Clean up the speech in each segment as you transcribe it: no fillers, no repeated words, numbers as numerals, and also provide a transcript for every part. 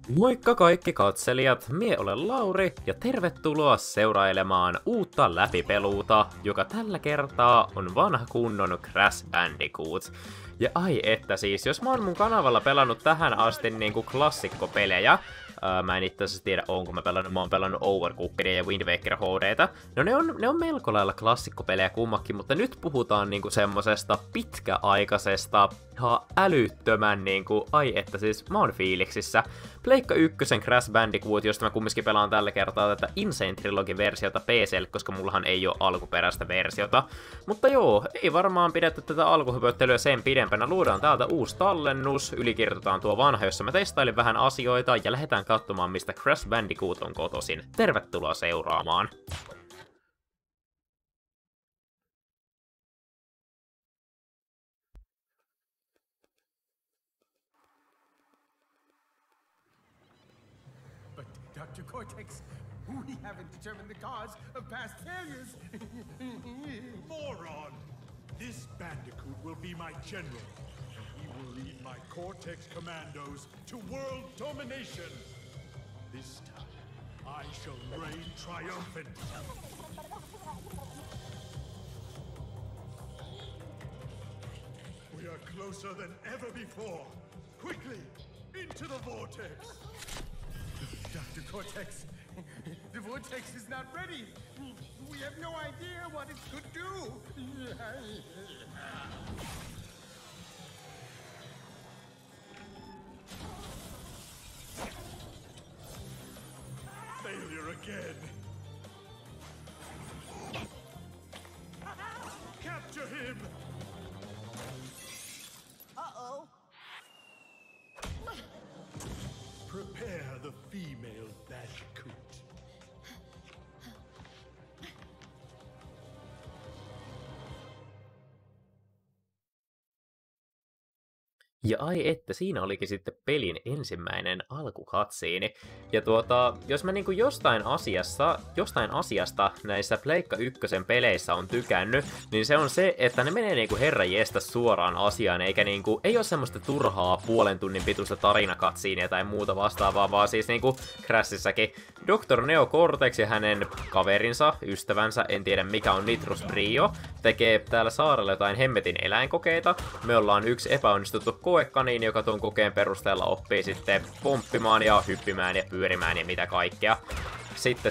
Moikka kaikki katselijat, mie olen Lauri ja tervetuloa seurailemaan uutta läpipeluuta, joka tällä kertaa on vanha kunnon Crash Bandicoot. Ja ai että siis, jos mä oon mun kanavalla pelannut tähän asti niinku klassikkopelejä, mä en itse asiassa tiedä onko mä oon pelannut Overcookedia ja Wind Waker HD:tä. No ne on melko lailla klassikkopelejä kummakin, mutta nyt puhutaan niinku semmosesta pitkäaikaisesta, ihan älyttömän niinku, ai että siis mä oon fiiliksissä. Pleikka 1 Crash Bandicoot, josta mä kumminkin pelaan tällä kertaa tätä Insane Trilogy-versiota PC:lle, koska mullahan ei oo alkuperäistä versiota. Mutta joo, ei varmaan pidetty tätä alkuhypöttelyä sen pidempänä. Luodaan täältä uusi tallennus, ylikirjoitetaan tuo vanha, jossa mä testailin vähän asioita ja lähdetään katsomaan, mistä Crash Bandicoot on kotoisin. Tervetuloa seuraamaan! Dr. Cortex, we haven't determined the cause of past failures. Moron! This Bandicoot will be my general, and he will lead my Cortex commandos to world domination. This time, I shall reign triumphant. We are closer than ever before. Quickly, into the vortex. Dr. Cortex, the vortex is not ready. We have no idea what it could do. Failure again. Capture him! Uh-oh. Prepare the female Bandicoot. Ja ai että, siinä olikin sitten pelin ensimmäinen alkukatsiini. Ja jos mä niinku jostain asiasta näissä Pleikka 1 peleissä on tykännyt, niin se on se, että ne menee niinku herranjeesta suoraan asiaan, eikä niinku, ei oo semmoista turhaa puolen tunnin pituista tarinakatsiinia tai muuta vastaavaa, vaan siis niinku Crashissäkin Dr. Neo Cortex ja hänen kaverinsa, ystävänsä, en tiedä mikä on Nitrous Brio, tekee täällä saarella jotain hemmetin eläinkokeita. Me ollaan yksi epäonnistuttu koekaniini, joka tuon kokeen perusteella oppii sitten pomppimaan ja hyppimään ja pyörimään ja mitä kaikkea. Sitten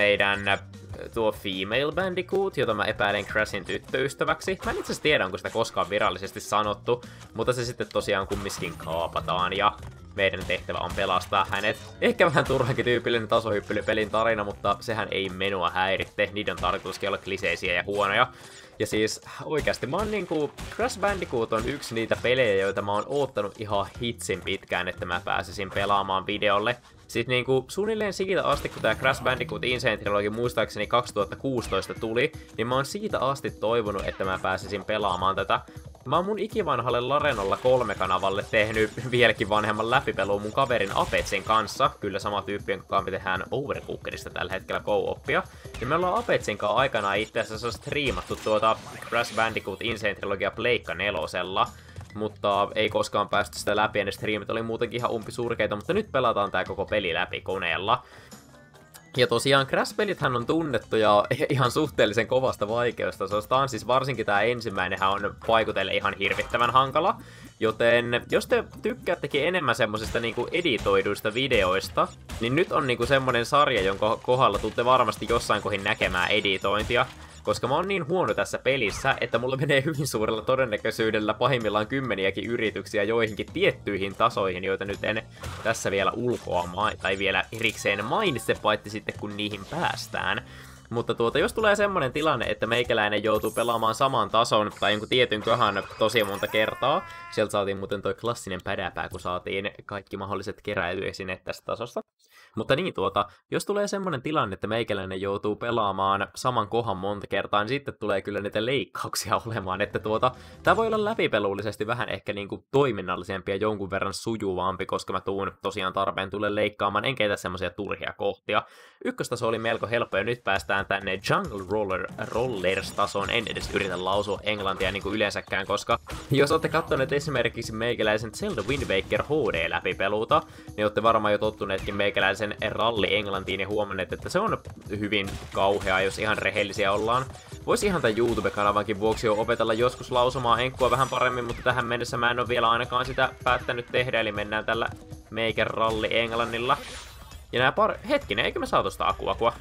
tuo Female Bandicoot, jota mä epäilen Crashin tyttöystäväksi. Mä en itse asiassa tiedä, onko sitä koskaan virallisesti sanottu, mutta se sitten tosiaan kumminkin kaapataan ja meidän tehtävä on pelastaa hänet. Ehkä vähän turhankin tyypillinen tasohyppelypelin tarina, mutta sehän ei menua häiritte. Niiden on tarkoituskin olla kliseisiä ja huonoja. Ja siis oikeasti mä oon Crash Bandicoot on yksi niitä pelejä, joita mä oon oottanut ihan hitsin pitkään, että mä pääsisin pelaamaan videolle. Sitten suunnilleen siitä asti, kun tää Crash Bandicoot Insane Trilogy muistaakseni 2016 tuli, niin mä oon siitä asti toivonut, että mä pääsisin pelaamaan tätä. Mä oon mun ikivanhalle Larenolla 3-kanavalle tehnyt vieläkin vanhemman läpipeluun mun kaverin Apetsin kanssa. Kyllä sama tyyppi, jonka kanssa me tehdään Overcookerista tällä hetkellä co-oppia. Ja me ollaan Apetsin kanssa aikanaan itse asiassa striimattu Crash Bandicoot Insane Trilogia Pleikka 4:lla. Mutta ei koskaan päästy sitä läpi, ja ne striimit oli muutenkin ihan umpisurkeita, mutta nyt pelataan tää koko peli läpi koneella. Ja tosiaan Crash-pelithän on tunnettu ja ihan suhteellisen kovasta vaikeustasosta. Siis varsinkin tää ensimmäinenhän on vaikutelle ihan hirvittävän hankala. Joten jos te tykkäättekin enemmän semmosista niinku editoiduista videoista, niin nyt on niinku semmonen sarja, jonka kohdalla tuutte varmasti jossain kohin näkemään editointia. Koska mä oon niin huono tässä pelissä, että mulla menee hyvin suurella todennäköisyydellä pahimmillaan kymmeniäkin yrityksiä joihinkin tiettyihin tasoihin, joita nyt en tässä vielä tai vielä erikseen mainitse, paitsi sitten kun niihin päästään. Mutta jos tulee semmonen tilanne, että meikäläinen joutuu pelaamaan saman tason tai jonkun tietyn köhän tosi monta kertaa, sieltä saatiin muuten toi klassinen pädäpää, kun saatiin kaikki mahdolliset keräilyä sinne tästä tasosta. Mutta niin jos tulee semmoinen tilanne, että meikäläinen joutuu pelaamaan saman kohan monta kertaa, niin sitten tulee kyllä niitä leikkauksia olemaan, että tää voi olla läpipelullisesti vähän ehkä niinku toiminnallisempi ja jonkun verran sujuvampi, koska mä tuun tosiaan tarpeen tulee leikkaamaan, en keitä semmoisia turhia kohtia. Ykköstaso oli melko helppo ja nyt päästään tänne Jungle Rollers-tasoon, en edes yritä lausua englantia niin kuin yleensäkään, koska jos olette katsoneet esimerkiksi meikäläisen Zelda Wind Waker HD läpipeluta, niin olette varmaan jo tottuneetkin meikäläisen ralli-englantiin ja huomanneet, että se on hyvin kauheaa, jos ihan rehellisiä ollaan. Voisi ihan tämän YouTube-kanavankin vuoksi jo opetella joskus lausumaan enkkua vähän paremmin, mutta tähän mennessä mä en ole vielä ainakaan sitä päättänyt tehdä, eli mennään tällä meikä ralli-englannilla. Ja hetkinen, eikö me saatu sitä akuakua?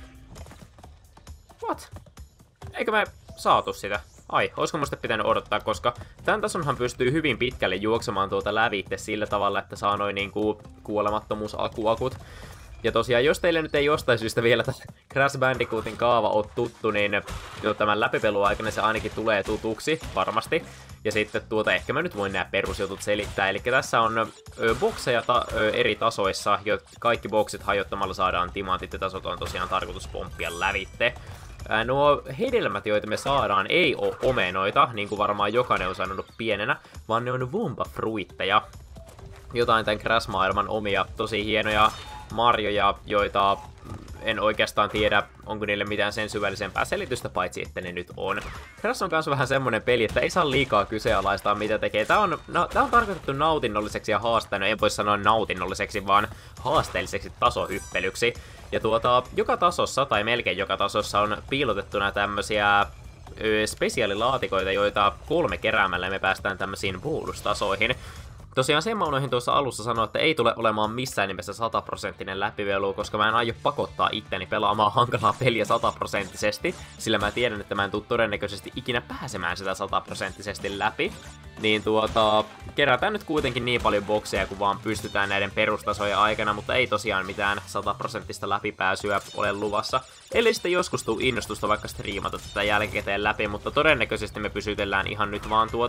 What? Eikö me saatu sitä? Ai, olisiko musta pitänyt odottaa, koska tämän tasonhan pystyy hyvin pitkälle juoksemaan tuota lävitte sillä tavalla, että saa noin niinku kuolemattomuusakuakut. Ja tosiaan, jos teille nyt ei jostain syystä vielä tässä Crash Bandicootin kaava ole tuttu, niin jo tämän läpipelun aikana se ainakin tulee tutuksi, varmasti. Ja sitten ehkä mä nyt voin nämä perusjutut selittää. Eli tässä on bokseja eri tasoissa, jo kaikki boksit hajottamalla saadaan timantit ja tasot on tosiaan tarkoitus pomppia lävitte. Nuo hedelmät, joita me saadaan, ei ole omenoita, niin kuin varmaan jokainen on sanonut pienenä, vaan ne on Wumpa-fruitteja. Jotain tämän Crash-maailman omia, tosi hienoja marjoja, joita en oikeastaan tiedä, onko niille mitään sen syvällisempää selitystä, paitsi että ne nyt on. Crash on kanssa vähän semmonen peli, että ei saa liikaa kyseenalaistaa mitä tekee. Tää on tarkoitettu nautinnolliseksi ja haasteena, en voi sanoa nautinnolliseksi, vaan haasteelliseksi tasohyppelyksi. Ja joka tasossa, tai melkein joka tasossa, on piilotettuna tämmösiä spesiaalilaatikoita, joita 3 keräämällä me päästään tämmöisiin bonustasoihin. Tosiaan sen mä unohdin tuossa alussa sanoa, että ei tule olemaan missään nimessä 100% läpivelu, koska mä en aio pakottaa itteni pelaamaan hankalaa peliä 100%, sillä mä tiedän, että mä en tule todennäköisesti ikinä pääsemään sitä 100% läpi. Niin kerätään nyt kuitenkin niin paljon bokseja, kun vaan pystytään näiden perustasojen aikana, mutta ei tosiaan mitään 100% läpipääsyä ole luvassa. Eli sitten joskus tuu innostusta vaikka striimata tätä jälkikäteen läpi, mutta todennäköisesti me pysytellään ihan nyt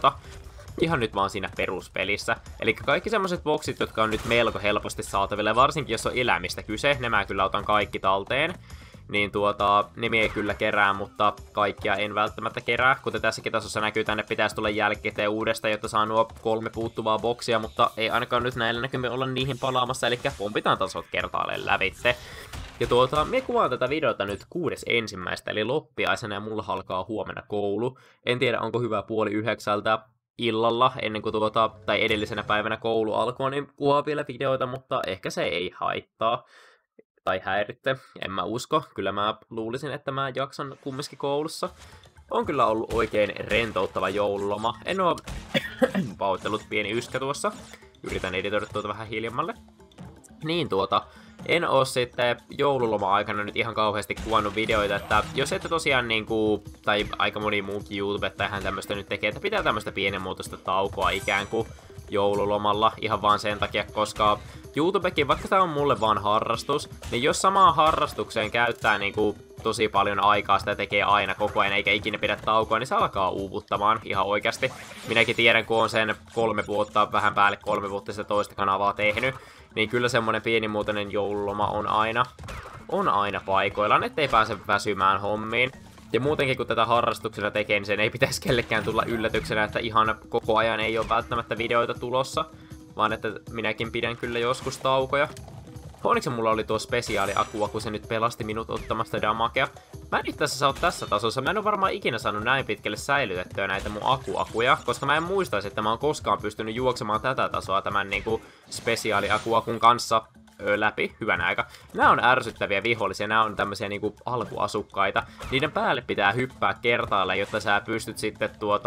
vaan siinä peruspelissä. Eli kaikki semmoset boksit, jotka on nyt melko helposti saatavilla, varsinkin jos on elämistä kyse, ne mä kyllä otan kaikki talteen. Niin ne mie kyllä kerää, mutta kaikkia en välttämättä kerää. Kuten tässäkin tasossa näkyy, tänne pitäisi tulla jälkikäteen uudestaan, jotta saa nuo 3 puuttuvaa boksia, mutta ei ainakaan nyt näillä näkymin olla niihin palaamassa, eli pompitaan tasot kertaalleen lävitte. Ja mie kuvaan tätä videota nyt 6.1. eli loppiaisena ja mulla alkaa huomenna koulu. En tiedä onko hyvä 8:30 illalla ennen kuin tai edellisenä päivänä koulu alkoi, niin kuvaa vielä videoita, mutta ehkä se ei haittaa. Tai häiritte, en mä usko. Kyllä mä luulisin, että mä jaksan kumminkin koulussa. On kyllä ollut oikein rentouttava joululoma. En oo pahoittelut, pieni yskä tuossa. Yritän editoida tuota vähän hiljemmalle. Niin en oo sitten joululoma-aikana nyt ihan kauheasti kuvannut videoita, että jos ette tosiaan tai aika moni muukin YouTubettajahan tämmöstä nyt tekee, että pitää tämmöstä pienenmuotoista taukoa ikään kuin joululomalla ihan vaan sen takia, koska YouTubekin, vaikka tää on mulle vaan harrastus, niin jos samaan harrastukseen käyttää tosi paljon aikaa, sitä tekee aina koko ajan eikä ikinä pidä taukoa, niin se alkaa uuvuttamaan ihan oikeasti. Minäkin tiedän, kun on sen 3 vuotta, vähän päälle 3 vuotta sitä toista kanavaa tehnyt, niin kyllä semmonen pienimuotoinen joululoma on aina paikoillaan, ettei pääse väsymään hommiin. Ja muutenkin kun tätä harrastuksena tekee, niin sen ei pitäisi kellekään tulla yllätyksenä, että ihan koko ajan ei ole välttämättä videoita tulossa, vaan että minäkin pidän kyllä joskus taukoja. Onneksi mulla oli tuo spesiaaliakua, kun se nyt pelasti minut ottamasta damagea. Mä en itse asiassa ole tässä tasossa, mä en ole varmaan ikinä saanut näin pitkälle säilytettyä näitä mun akuakuja, koska mä en muistaisi, että mä oon koskaan pystynyt juoksemaan tätä tasoa tämän spesiaaliakuakun kanssa läpi hyvän aika. Nämä on ärsyttäviä vihollisia, nämä on tämmöisiä alkuasukkaita. Niiden päälle pitää hyppää kertaalleen, jotta sä pystyt sitten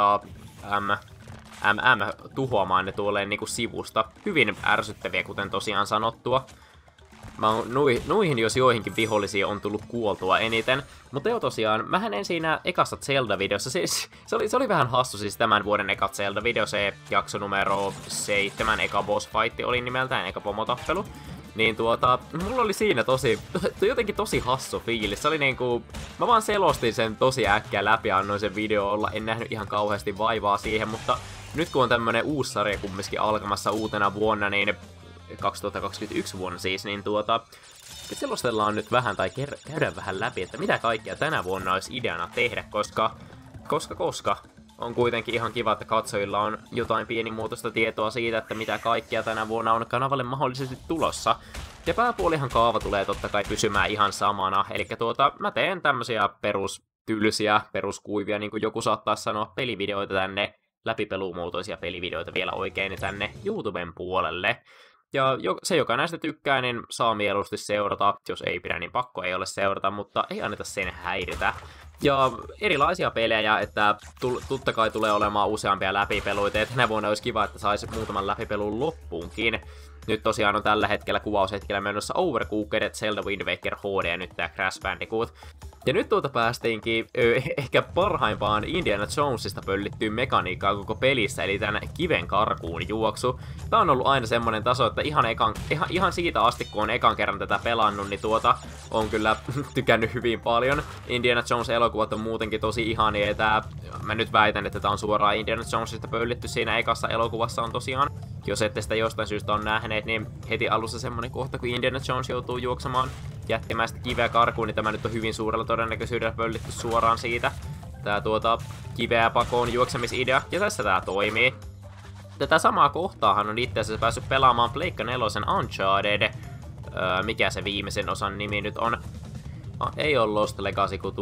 tuhoamaan ne tuolleen sivusta. Hyvin ärsyttäviä, kuten tosiaan sanottua. Nuihin jos joihinkin vihollisia on tullut kuoltua eniten. Mutta jo tosiaan, mähän en siinä ekassa Zelda-videossa, se oli vähän hassu siis tämän vuoden eka Zelda-video, se jakso numero 7, eka boss fight oli nimeltään, eka pomotappelu. Niin mulla oli siinä jotenkin tosi hassu fiilis. Se oli mä vaan selostin sen tosi äkkiä läpi ja annoin sen video olla. En nähnyt ihan kauheasti vaivaa siihen, mutta nyt kun on tämmönen uusi sarja kumminkin alkamassa uutena vuonna, niin 2021 vuonna siis, niin selostellaan nyt vähän tai käydään vähän läpi, että mitä kaikkea tänä vuonna olisi ideana tehdä, koska on kuitenkin ihan kiva, että katsojilla on jotain pienimuotoista tietoa siitä, että mitä kaikkea tänä vuonna on kanavalle mahdollisesti tulossa. Ja pääpuolihan kaava tulee totta kai pysymään ihan samana, eli mä teen tämmösiä perustylsiä, peruskuivia, niin kuin joku saattaa sanoa, pelivideoita tänne, läpipelumuotoisia pelivideoita vielä oikein tänne YouTuben puolelle. Ja se, joka näistä tykkää, niin saa mieluusti seurata. Jos ei pidä, niin pakko ei ole seurata, mutta ei anneta sen häiritä. Ja erilaisia pelejä, että totta kai tulee olemaan useampia läpipeluita, ja tänä vuonna olisi kiva, että saisi muutaman läpipelun loppuunkin. Nyt tosiaan on tällä hetkellä kuvaushetkellä menossa Overcooked, Zelda Wind Waker HD ja nyt tää Crash Bandicoot. Ja nyt päästiinkin ehkä parhaimpaan Indiana Jonesista pöllittyyn mekaniikkaan koko pelissä, eli tän kiven karkuun juoksu. Tää on ollut aina semmonen taso, että ihan siitä asti, kun on ekan kerran tätä pelannut, niin on kyllä tykännyt hyvin paljon. Indiana Jones-elokuvat on muutenkin tosi ihania, ja mä nyt väitän, että tää on suoraan Indiana Jonesista pöllitty. Siinä ekassa elokuvassa on tosiaan, jos ette sitä jostain syystä on nähneet, niin heti alussa semmonen kohta, kun Indiana Jones joutuu juoksemaan jättimäistä kiveä karkuun, niin tämä nyt on hyvin suurella todennäköisyydellä pöllitty suoraan siitä. Tää kiveä pakoon juoksemisidea, ja tässä tää toimii. Tätä samaa kohtaahan on itse asiassa päässyt pelaamaan Pleikka 4 Uncharted. Mikä se viimeisen osan nimi nyt on? Ei ole Lost Legacy, kun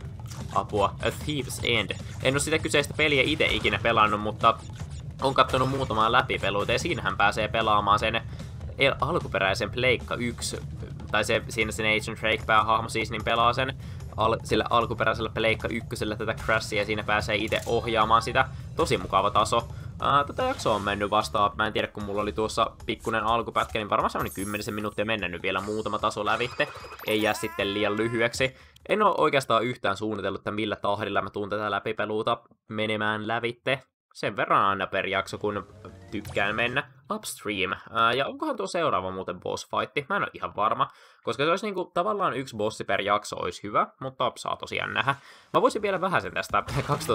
apua, A Thief's End. En oo sitä kyseistä peliä itse ikinä pelannut, mutta on kattonut muutamaa läpipeluita, ja siinähän pääsee pelaamaan sen alkuperäisen Pleikka 1, tai siinä sen Agent Drake päähahmo siis, niin pelaa sen sillä alkuperäisellä Pleikka 1 tätä Crashia, ja siinä pääsee itse ohjaamaan sitä. Tosi mukava taso. Tätä jaksoa on mennyt vastaan, mä en tiedä, kun mulla oli tuossa pikkunen alkupätkä, niin varmaan semmonen 10 minuuttia mennä nyt vielä muutama taso lävitte. Ei jää sitten liian lyhyeksi. En oo oikeastaan yhtään suunnitellut, että millä tahdilla mä tuun tätä läpipeluuta menemään lävitte. Sen verran aina per jakso, kun tykkään mennä upstream. Ja onkohan tuo seuraava muuten boss fightti? Mä en ole ihan varma, koska se olisi niinku tavallaan yksi bossi per jakso olisi hyvä, mutta saa tosiaan nähdä. Mä voisin vielä vähän sen tästä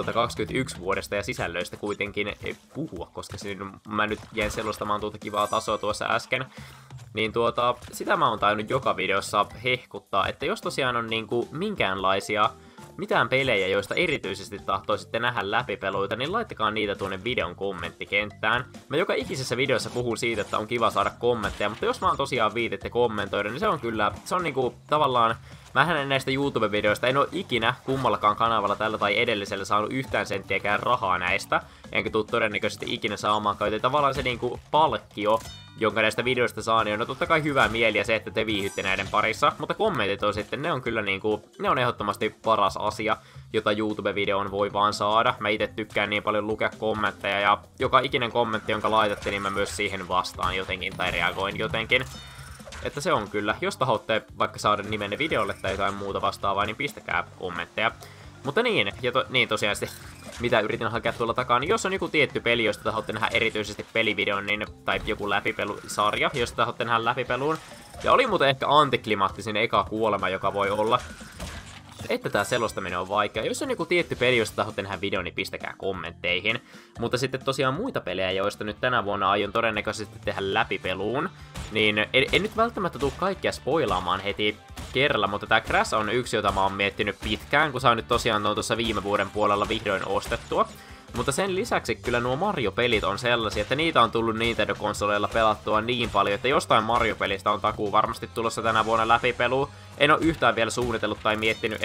2021 vuodesta ja sisällöistä kuitenkin puhua, koska mä nyt jäin selostamaan tuota kivaa tasoa tuossa äsken. Niin sitä mä oon tainnut joka videossa hehkuttaa, että jos tosiaan on niinku minkäänlaisia mitään pelejä, joista erityisesti tahtoisitte nähdä läpipeluita, niin laittakaa niitä tuonne videon kommenttikenttään. Mä joka ikisessä videossa puhun siitä, että on kiva saada kommentteja, mutta jos vaan tosiaan viititte kommentoida, niin se on niinku tavallaan, mähän en näistä YouTube-videoista, en oo ikinä kummallakaan kanavalla tällä tai edellisellä saanut yhtään senttiäkään rahaa näistä, enkä tuu todennäköisesti ikinä saamaan käytä. Tavallaan se niinku palkkio, jonka näistä videoista saa, niin on totta kai hyvä mieli ja se, että te viihytte näiden parissa, mutta kommentit on sitten, ne on kyllä niinku, ne on ehdottomasti paras asia, jota YouTube-videon voi vaan saada. Mä itse tykkään niin paljon lukea kommentteja, ja joka ikinen kommentti, jonka laitatte, niin mä myös siihen vastaan jotenkin tai reagoin jotenkin. Että se on kyllä, jos tahotte vaikka saada nimenne videolle tai jotain muuta vastaavaa, niin pistäkää kommentteja. Mutta niin, ja tosiaan sitten, mitä yritin hakea tuolla takaa, niin jos on joku tietty peli, josta tahotte nähdä erityisesti pelivideon, niin, tai joku läpipelusarja, josta tahotte nähdä läpipeluun, ja oli muuten ehkä antiklimaattisin eka kuolema, joka voi olla, että tää selostaminen on vaikea. Jos on joku tietty peli, josta tahotte nähdä video, niin pistäkää kommentteihin. Mutta sitten tosiaan muita pelejä, joista nyt tänä vuonna aion todennäköisesti tehdä läpipeluun, niin en nyt välttämättä tule kaikkia spoilaamaan heti kerralla, mutta tää Crash on yksi, jota mä oon miettinyt pitkään, kun saa nyt tosiaan tuossa viime vuoden puolella vihdoin ostettua. Mutta sen lisäksi kyllä nuo Mario-pelit on sellaisia, että niitä on tullut Nintendo-konsoleilla pelattua niin paljon, että jostain Mario-pelistä on takuu varmasti tulossa tänä vuonna läpipeluun. En oo yhtään vielä suunnitellut tai miettinyt,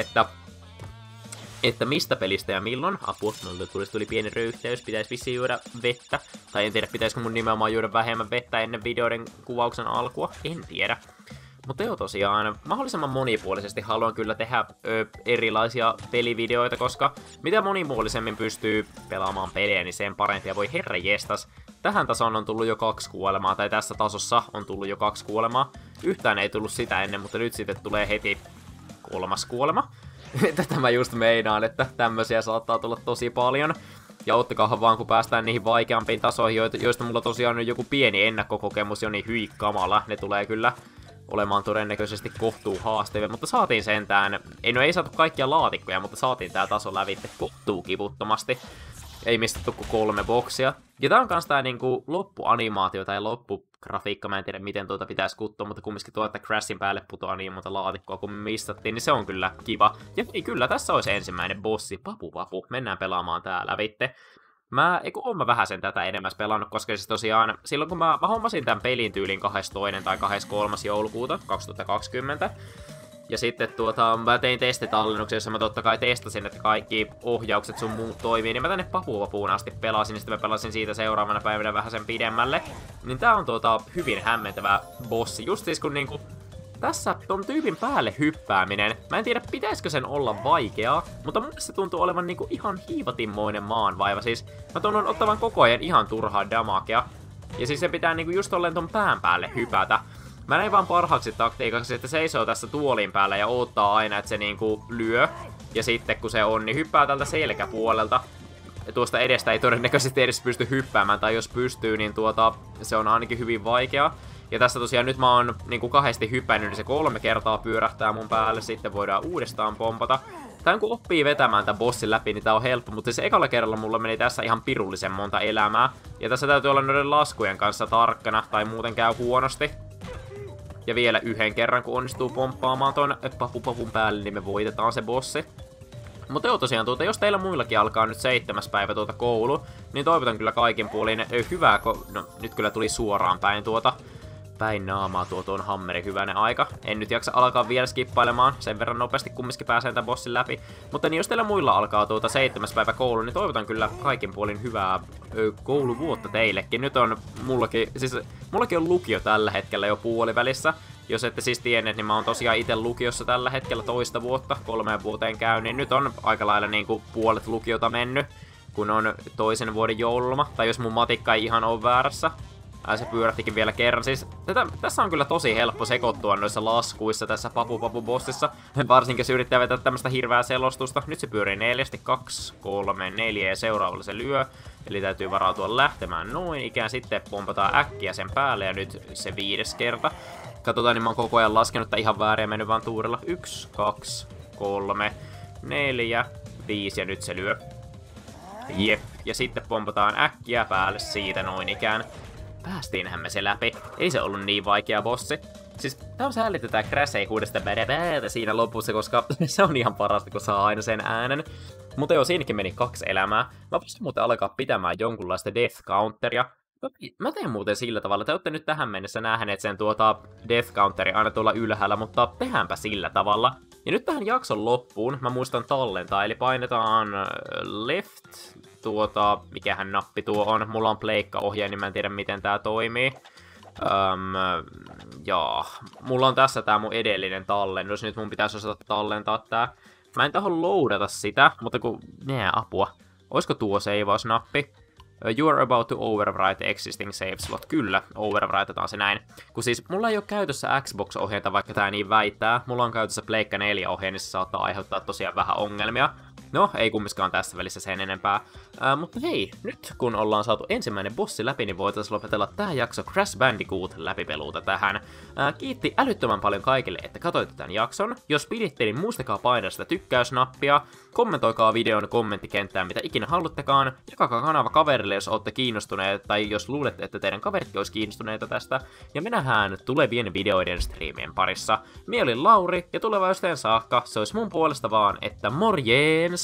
että mistä pelistä ja milloin. Apua, mulle tuli pieni röyhtäys, pitäisi vissiin juoda vettä. Tai en tiedä, pitäisikö mun nimenomaan juoda vähemmän vettä ennen videoiden kuvauksen alkua, en tiedä. Mutta joo, tosiaan, mahdollisimman monipuolisesti haluan kyllä tehdä erilaisia pelivideoita, koska mitä monipuolisemmin pystyy pelaamaan pelejä, niin sen parempia voi herranjestas. Tähän tasoon on tullut jo 2 kuolemaa, tai tässä tasossa on tullut jo 2 kuolemaa. Yhtään ei tullut sitä ennen, mutta nyt sitten tulee heti 3. kuolema. Tätä mä just meinaan, että tämmösiä saattaa tulla tosi paljon. Ja ottakaahan vaan, kun päästään niihin vaikeampiin tasoihin, joista mulla tosiaan on joku pieni ennakkokokemus jo, niin hyi kamala. Ne tulee kyllä olemaan todennäköisesti kohtuu haastavia, mutta saatiin sentään, ei saatu kaikkia laatikkoja, mutta saatiin tää taso lävitte kohtuu kivuttomasti. ei mistattu kuin 3 boksia. Ja tää on kans tää niinku loppuanimaatio tai loppugrafiikka, mä en tiedä miten tuota pitäisi kuttua, mutta kumminkin tuo, että Crashin päälle putoaa niin monta laatikkoa kun mistattiin, niin se on kyllä kiva. Ja ei kyllä, tässä olisi ensimmäinen bossi, Papu. Mennään pelaamaan tää lävitte. Oon mä vähän sen tätä enemmän pelannut, koska siis tosiaan silloin kun mä hommasin tämän pelin tyylin 22. tai 23. joulukuuta 2020, ja sitten mä tein testitallennuksen, jossa mä totta kai testasin, että kaikki ohjaukset sun muut toimii, niin mä tänne Papuun asti pelasin, ja sitten mä pelasin siitä seuraavana päivänä vähän sen pidemmälle. Niin tää on hyvin hämmentävä bossi, just siis kun niinku tässä ton tyypin päälle hyppääminen, mä en tiedä pitäisikö sen olla vaikeaa, mutta mun se tuntuu olevan niinku ihan hiivatimmoinen maanvaiva, siis mä tunnen ottavan koko ajan ihan turhaa damakea, ja siis se pitää niinku just olleen ton pään päälle hypätä. Mä näin vaan parhaaksi taktiikaksi, että seisoo tässä tuolin päällä ja odottaa aina, että se niinku lyö, ja sitten kun se on, niin hyppää tältä selkäpuolelta. Tuosta edestä ei todennäköisesti edes pysty hyppäämään, tai jos pystyy, niin se on ainakin hyvin vaikea. Ja tässä tosiaan nyt mä oon niinku kahdesti hypännyt, niin se 3 kertaa pyörähtää mun päälle, sitten voidaan uudestaan pompata. Tää kun oppii vetämään tän bossin läpi, niin tää on helppo, mutta siis ekalla kerralla mulla meni tässä ihan pirullisen monta elämää. Ja tässä täytyy olla noiden laskujen kanssa tarkkana, tai muuten käy huonosti. Ja vielä yhden kerran, kun onnistuu pomppaamaan ton Papun päälle, niin me voitetaan se bossi. Mutta joo tosiaan, jos teillä muillakin alkaa nyt 7. päivä koulu, niin toivotan kyllä kaikin puolin hyvää, no nyt kyllä tuli suoraan päin naamaa tuon hammerin hyvänen aika. En nyt jaksa alkaa vielä skippailemaan, sen verran nopeasti kumminkin pääsee tämän bossin läpi. Mutta niin jos teillä muilla alkaa 7. päivä koulu, niin toivotan kyllä kaikin puolin hyvää kouluvuotta teillekin. Nyt on mullakin on lukio tällä hetkellä jo puolivälissä. Jos ette siis tienneet, niin mä oon tosiaan itse lukiossa tällä hetkellä 2 vuotta, 3 vuoteen käyn, niin nyt on aika lailla niinku puolet lukiota mennyt, kun on 2. vuoden joululoma, tai jos mun matikka ei ihan ole väärässä. Se pyörähtikin vielä kerran. Siis tässä on kyllä tosi helppo sekoittua noissa laskuissa tässä Papu-bossissa. Varsinkin jos yrittää vetää tämmöstä hirveää selostusta. Nyt se pyörii 4, 2, 3, 4 ja seuraavalla se lyö. Eli täytyy varautua lähtemään noin ikään. Sitten pompataan äkkiä sen päälle ja nyt se 5. kerta. Katsotaan, niin mä oon koko ajan laskenut, että ihan väärin mennyt vaan tuurilla. 1, 2, 3, 4, 5 ja nyt se lyö. Jep. Ja sitten pompataan äkkiä päälle siitä noin ikään. Päästiinhän me se läpi. Ei se ollut niin vaikea bossi. Siis tää on säälitä tää Crash ei kuude sitä bädä siinä lopussa, koska se on ihan parasta, kun saa aina sen äänen. Mutta joo, siinäkin meni 2 elämää. Mä voisin muuten alkaa pitämään jonkunlaista death counteria. Mä teen muuten sillä tavalla, te olette nyt tähän mennessä nähneet sen death counteri aina tuolla ylhäällä, mutta tehdäänpä sillä tavalla. Ja nyt tähän jakson loppuun mä muistan tallentaa, eli painetaan left, mikähän nappi tuo on. Mulla on pleikkaohjaaja, niin mä en tiedä miten tää toimii. Mulla on tässä tää mun edellinen tallennus, nyt mun pitäisi osata tallentaa tää. Mä en taho loadata sitä, mutta apua. Oisko tuo seivausnappi? You are about to overwrite existing save slot. Kyllä, overwritetaan se näin. Kun siis mulla ei ole käytössä Xbox-ohjainta, vaikka tää niin väittää. Mulla on käytössä Pleikka 4-ohjaaja, niin se saattaa aiheuttaa tosiaan vähän ongelmia. No, ei kummiskaan tässä välissä sen enempää. Mutta hei, nyt kun ollaan saatu ensimmäinen bossi läpi, niin voitaisiin lopetella tää jakso Crash Bandicoot läpipeluuta tähän. Kiitti älyttömän paljon kaikille, että katsoitte tämän jakson. Jos piditte, niin muistakaa painaa sitä tykkäysnappia. Kommentoikaa videon kommenttikenttään, mitä ikinä haluttekaan. Jakakaa kanava kaverille, jos olette kiinnostuneita, tai jos luulette, että teidän kaveritkin olisi kiinnostuneita tästä. Ja me nähdään tulevien videoiden striimien parissa. Mie olin Lauri, ja tulevaisuuteen saakka se olisi mun puolesta vaan, että morjens!